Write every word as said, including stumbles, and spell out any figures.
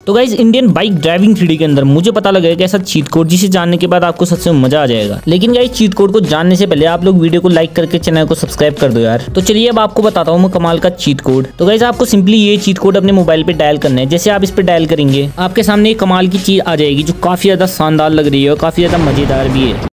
तो guys Indian bike driving three D के अंदर मुझे पता लगा एक ऐसा चीट कोड जिसे जानने के बाद आपको सच में मजा आ जाएगा। लेकिन गाइस चीट कोड को जानने से पहले आप लोग वीडियो को लाइक करके चैनल को सब्सक्राइब कर दो यार। तो चलिए अब आपको बताता हूँ मैं कमाल का चीट कोड। तो गाइस आपको सिंपली ये चीट कोड अपने मोबाइल पे डायल करना है। जैसे आप इस पे डायल करेंगे आपके सामने एक कमाल की चीज आ जाएगी जो काफी ज्यादा शानदार लग रही है और काफी ज्यादा मजेदार भी है।